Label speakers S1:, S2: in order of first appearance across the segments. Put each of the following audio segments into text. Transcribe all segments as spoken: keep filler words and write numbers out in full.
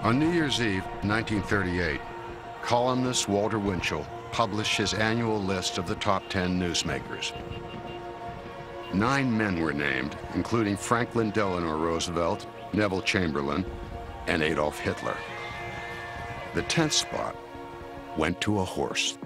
S1: On New Year's Eve, nineteen thirty-eight, columnist Walter Winchell published his annual list of the top ten newsmakers. Nine men were named, including Franklin Delano Roosevelt, Neville Chamberlain, and Adolf Hitler. The tenth spot went to a horse.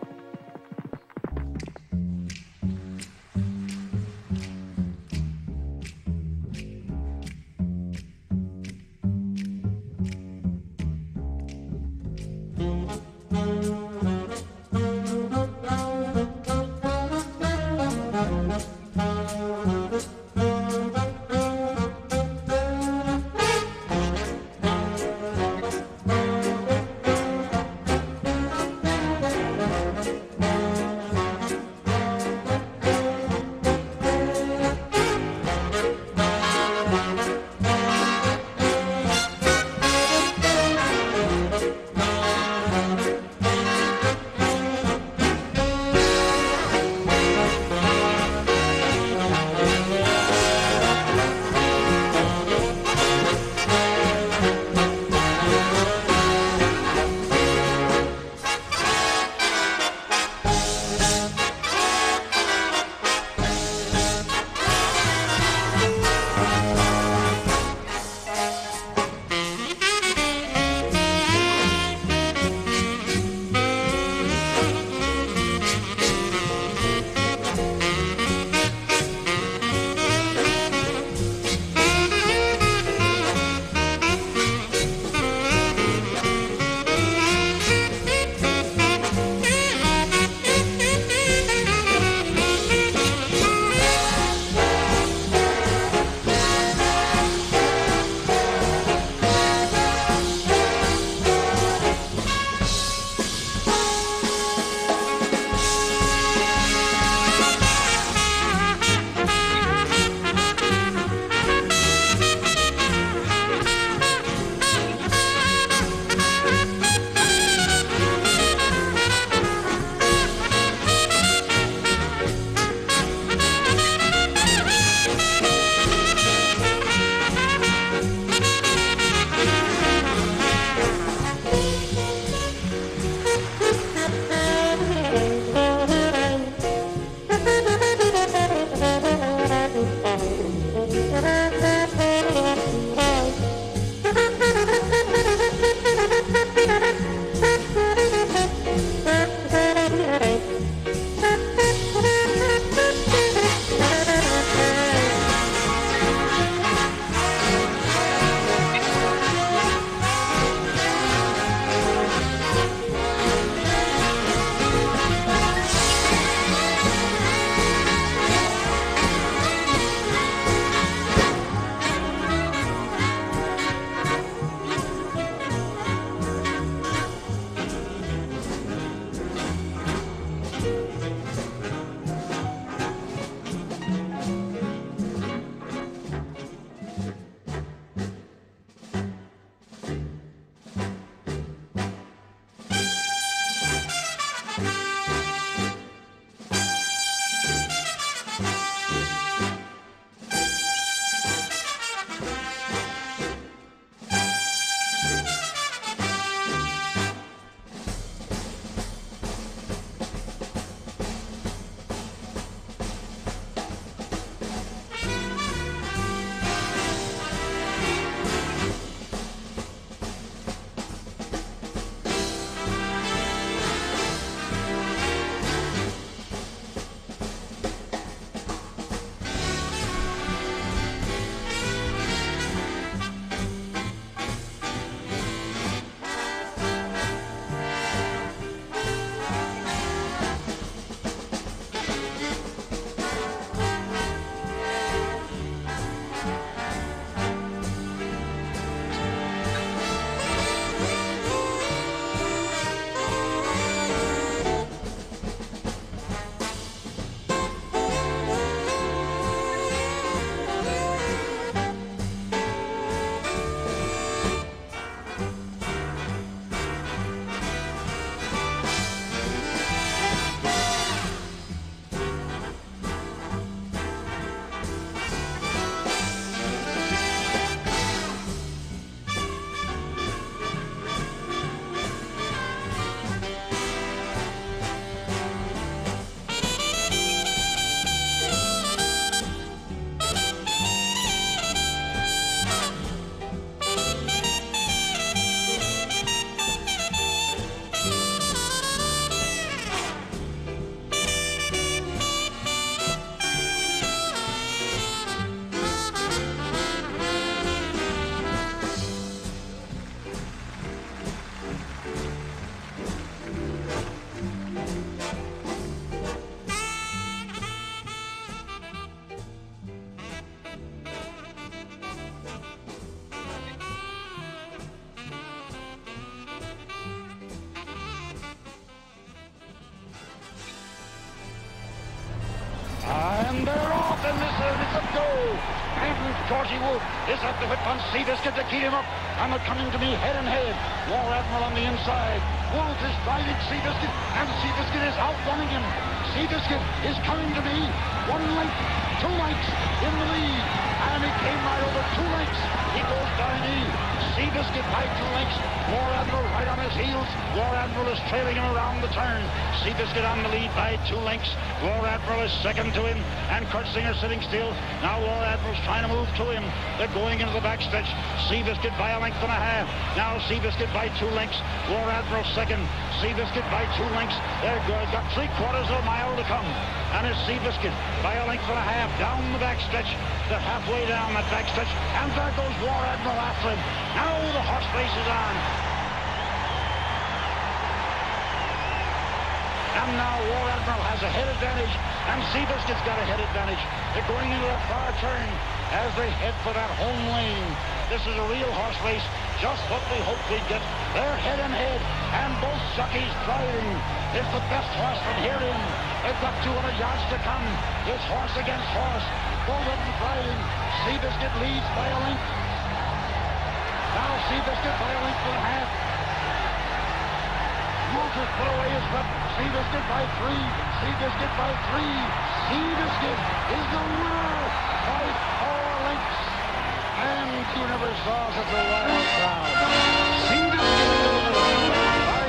S2: And they're off, and this is it's a go. And Georgie Wolf is at the whip on SEABISCUIT to keep him up. And they're coming to me head and head. War Admiral on the inside. Wolf is driving SEABISCUIT, and SEABISCUIT is outrunning him. SEABISCUIT is coming to me. One length, two lengths in the lead. And he came right over two lengths. He goes down E. SEABISCUIT by two lengths. War Admiral right on his heels. War Admiral is trailing him around the turn. SEABISCUIT on the lead by two lengths. War Admiral is second to him. And Kurtzinger sitting still. Now War Admiral's trying to move to him. They're going into the backstretch. SEABISCUIT by a length and a half. Now SEABISCUIT by two lengths. War Admiral second. SEABISCUIT by two lengths. They've got three quarters of a mile to come. And it's SEABISCUIT by a length and a half down the backstretch. They're halfway down that backstretch. And there goes War Admiral after him. Now the horse race is on. And now War Admiral has a head advantage, and SEABISCUIT's got a head advantage. They're going into a far turn as they head for that home lane. This is a real horse race, just what we hoped we'd get. They're head and head, and both jockeys driving. It's the best horse from here in. They've got two hundred yards to come. It's horse against horse. Both of them driving. SEABISCUIT leads by a length. Now SEABISCUIT by a length and a half. Wolf has put away his whip. SEABISCUIT by three. SEABISCUIT by three. SEABISCUIT is the winner by four lengths. And you never saw such a wild crowd. SEABISCUIT is the winner by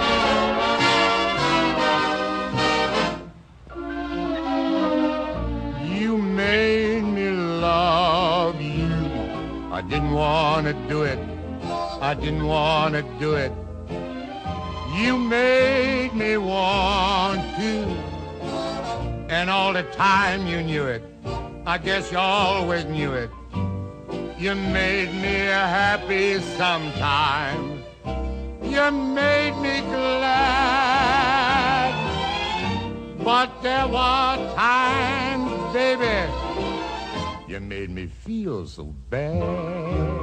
S2: four.
S3: You made me love you. I didn't want to do it. I didn't want to do it. You made me want to, and all the time you knew it. I guess you always knew it. You made me happy sometime. You made me glad. But there were times, baby, you made me feel so bad.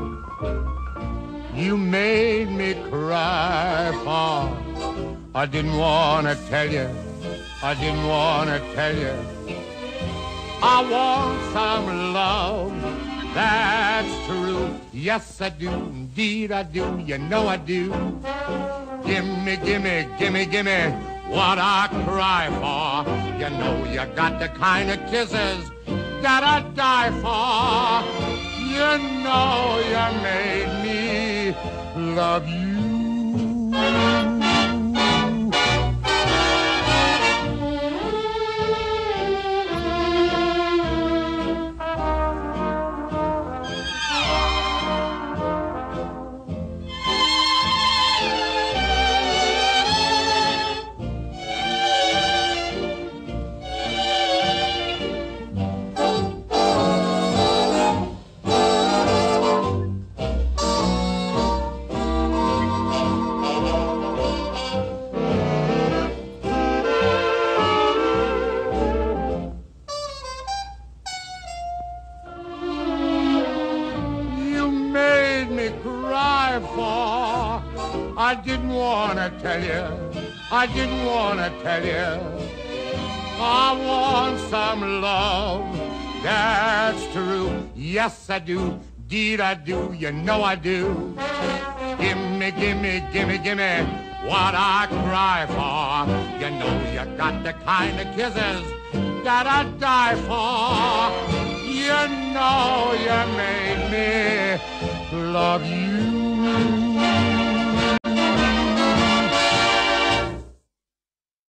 S3: You made me cry, for I didn't want to tell you, I didn't want to tell you. I want some love, that's true. Yes, I do, indeed I do, you know I do. Gimme, gimme, gimme, gimme what I cry for. You know you got the kind of kisses that I die for. You know you made me love you. For I didn't want to tell you, I didn't want to tell you. I want some love, that's true. Yes, I do, indeed I do, you know I do. Gimme, gimme, gimme, gimme what I cry for. You know you got the kind of kisses that I die for. You know you made me love you.